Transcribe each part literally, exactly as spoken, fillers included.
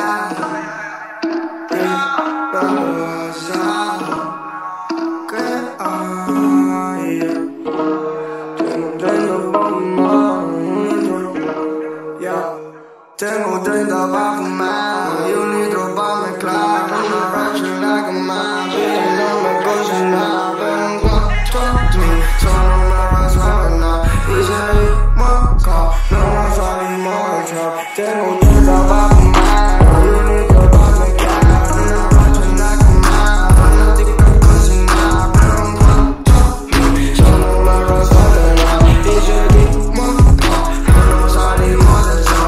Tengo treinta pa' fumar y un litro pa' mezclar. Una racha en la cama, y no me cocina, pero en cuanto a mí, solo me resuelve nada. Y seguimos acá, no nos salimos del trap. Tengo treinta pa' fumar y un litro pa' mezclar. Una racha en la cama, una tica cocina, pero en cuanto a mí, solo me resuelve nada. Y seguimos acá, no nos salimos del trap.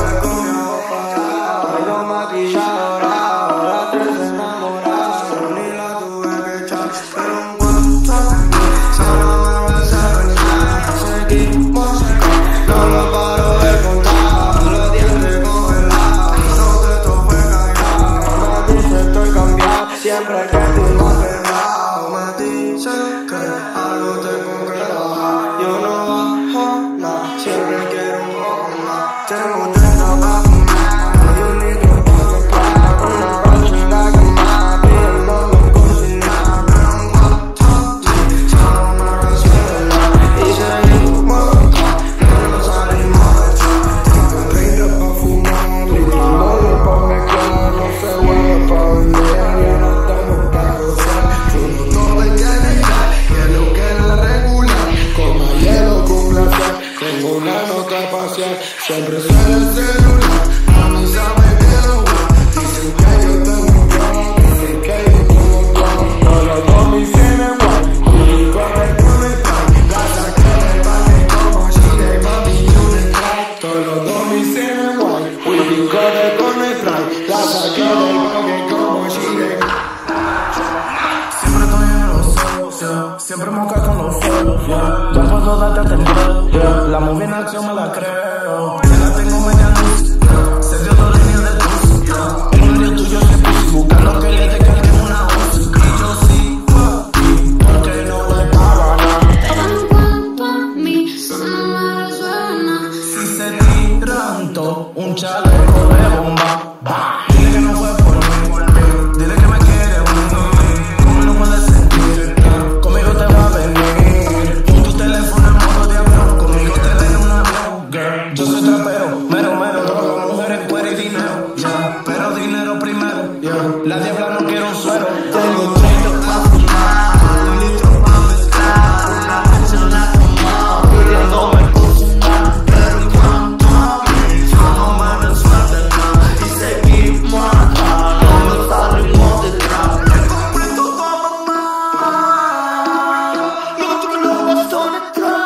Maquillado, las tres enamoradas, ni la tuve que echar, pero en cuanto a mí, solo me vas a pensar. Seguimos acá, no lo paro de contar, los dientes congelados, todo esto fue callado. Me dice estoy cambiado, siempre que tú me has pegado. Me dice que algo tengo que bajar, yo no bajo nada, siempre quiero un poco más. Tengo treinta pa' fumar y un litro. Siempre sale el celular, a mí sabe que lo va. Dicen que yo tengo un plan, dicen que yo tengo un plan. Todos los domis tienen guay, y corre con el plan. La saqué del baile como si de mami un strike. Todos los domis tienen guay, y corre con el plan. La saqué del baile como si de. Siempre estoy en los ojos, yeah. Siempre moca con los fuegos, yeah. Ya puedo darte a temblar, yeah. La movie en acción me la creo. Ya la tengo media luz, yeah. Se dio dos líneas de luz, yeah. El medio tuyo se puso buscando que le descarguen una voz. Y yo sí, papi, porque no le paga nada. Pero en cuanto a mí, eso no me resuena. Si se tiran todo, un chaleco de bomba, bah. Dile que no fue por mí, dile que me quiere unir. ¿Cómo no puedes sentir? Conmigo te va a venir. Pon tu teléfono en modo de avión, conmigo te dejo un avión, girl. Yo soy trapero, mero, mero, droga, mujeres, cuero y dinero, yeah. Pero dinero primero, yeah. La diabla no quiere un suero. Tengo treinta pa' fumar, un litro pa' mezclar, una racha en la cama, pidiéndome cocinar. Pero en cuanto a mí, solo me resuelve nada. Y seguimos acá, no nos salimos del trap. Le compré todo a mamá, lo otro lo vas a entrar.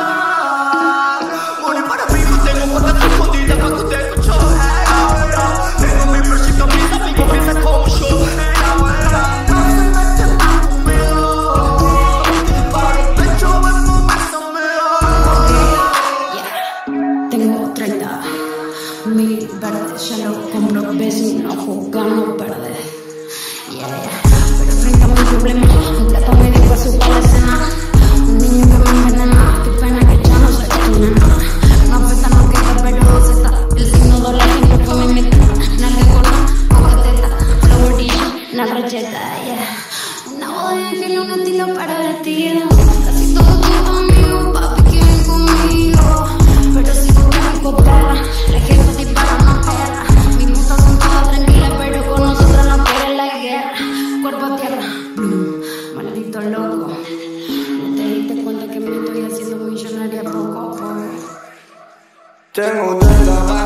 Money para mí, no tengo cuentas escondidas pa' que usted escuchó. Tengo mi preciso, mis amigos piensan como yo. No se mechen más conmigo, para el pecho ven momentos míos. Yeah. Tengo treinta mil verdes, ya lo compro vecino jugando verde. Yeah, yeah. Pero treinta mil problemas, un plato médico a su palecena. Un niño que me envenena, qué pena que ya no soy tu nena. Una fiesta no queda, pero se está. El signo de la siempre fue mi meta. Nalga gorda, coge teta, flower dish, una racheta, yeah. Una boda de filo, un estilo pervertido. Casi todos tus amigos, papi, quieren conmigo. Pero si tú quieres cooperar, la gente dispara una perra. Mis musas son todas tranquilas, pero con nosotros no quieren la guerra. Cuerpo a tierra, bloom, maldito loco. No te diste cuenta que me estoy haciendo millonaria poco a poco. Tengo treinta